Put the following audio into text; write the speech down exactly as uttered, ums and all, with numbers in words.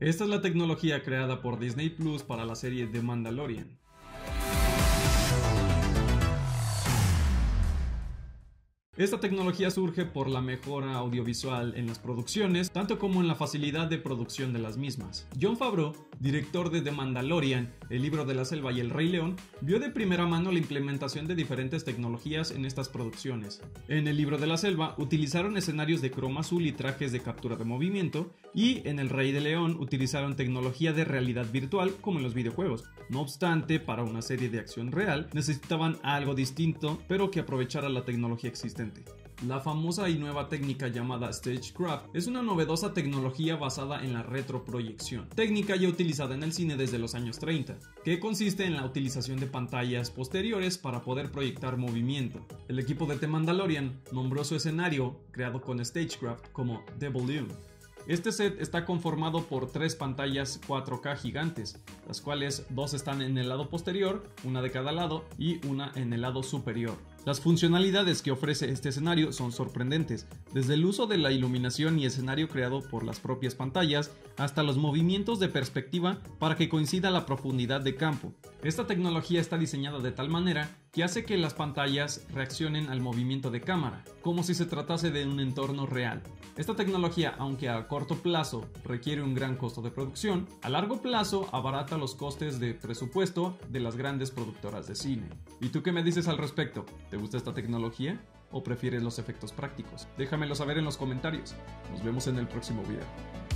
Esta es la tecnología creada por Disney Plus para la serie The Mandalorian. Esta tecnología surge por la mejora audiovisual en las producciones, tanto como en la facilidad de producción de las mismas. Jon Favreau, director de The Mandalorian, El Libro de la Selva y El Rey León, vio de primera mano la implementación de diferentes tecnologías en estas producciones. En El Libro de la Selva utilizaron escenarios de croma azul y trajes de captura de movimiento, y en El Rey de León utilizaron tecnología de realidad virtual como en los videojuegos. No obstante, para una serie de acción real necesitaban algo distinto, pero que aprovechara la tecnología existente. La famosa y nueva técnica llamada Stagecraft es una novedosa tecnología basada en la retroproyección, técnica ya utilizada en el cine desde los años treinta, que consiste en la utilización de pantallas posteriores para poder proyectar movimiento. El equipo de The Mandalorian nombró su escenario, creado con Stagecraft, como The Volume. Este set está conformado por tres pantallas cuatro K gigantes, las cuales dos están en el lado posterior, una de cada lado y una en el lado superior. Las funcionalidades que ofrece este escenario son sorprendentes, desde el uso de la iluminación y escenario creado por las propias pantallas, hasta los movimientos de perspectiva para que coincida la profundidad de campo. Esta tecnología está diseñada de tal manera que hace que las pantallas reaccionen al movimiento de cámara, como si se tratase de un entorno real. Esta tecnología, aunque a corto plazo requiere un gran costo de producción, a largo plazo abarata los costes de presupuesto de las grandes productoras de cine. ¿Y tú qué me dices al respecto? ¿Te gusta esta tecnología o prefieres los efectos prácticos? Déjamelo saber en los comentarios. Nos vemos en el próximo video.